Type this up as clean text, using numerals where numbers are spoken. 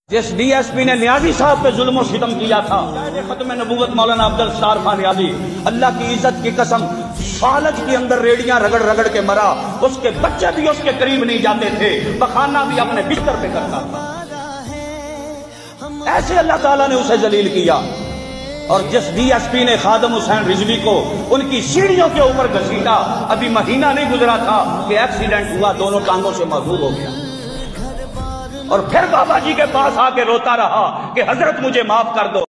जिस DSP ने नियाजी साहब पे जुल्म और सितम किया था, खत्म नबूवत मौलाना अब्दुलस्तार नियाजी, अल्लाह की इज्जत की कसम, फालज के अंदर रेडियां रगड़ रगड़ के मरा। उसके बच्चे भी उसके करीब नहीं जाते थे, बखाना भी अपने बिस्तर पे करता था। ऐसे अल्लाह ताला ने उसे जलील किया। और जिस DSP ने खादम रज़वी को उनकी सीढ़ियों के ऊपर घसीटा, अभी महीना नहीं गुजरा था कि एक्सीडेंट हुआ, दोनों टांगों से मजबूर हो गया। और फिर बाबा जी के पास आके रोता रहा कि हजरत मुझे माफ कर दो।